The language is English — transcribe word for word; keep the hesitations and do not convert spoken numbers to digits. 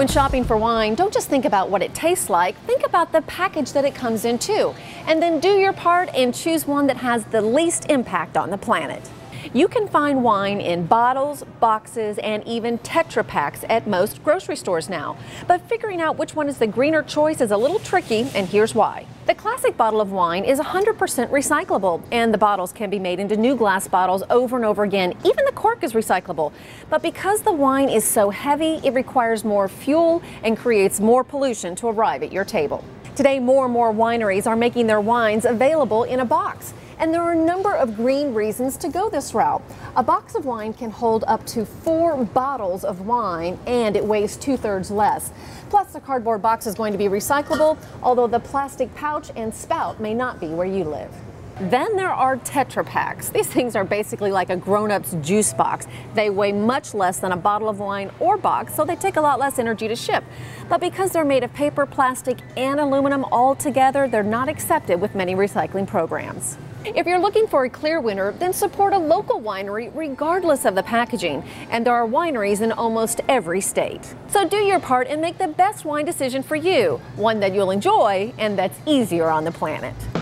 When shopping for wine, don't just think about what it tastes like, think about the package that it comes in too. And then do your part and choose one that has the least impact on the planet. You can find wine in bottles, boxes, and even Tetra Paks at most grocery stores now. But figuring out which one is the greener choice is a little tricky, and here's why. The classic bottle of wine is one hundred percent recyclable, and the bottles can be made into new glass bottles over and over again. Even the cork is recyclable. But because the wine is so heavy, it requires more fuel and creates more pollution to arrive at your table. Today, more and more wineries are making their wines available in a box. And there are a number of green reasons to go this route. A box of wine can hold up to four bottles of wine, and it weighs two-thirds less. Plus, the cardboard box is going to be recyclable, although the plastic pouch and spout may not be where you live. Then there are Tetra Paks. These things are basically like a grown-up's juice box. They weigh much less than a bottle of wine or box, so they take a lot less energy to ship. But because they're made of paper, plastic, and aluminum all together, they're not accepted with many recycling programs. If you're looking for a clear winner, then support a local winery regardless of the packaging. And there are wineries in almost every state. So do your part and make the best wine decision for you, one that you'll enjoy and that's easier on the planet.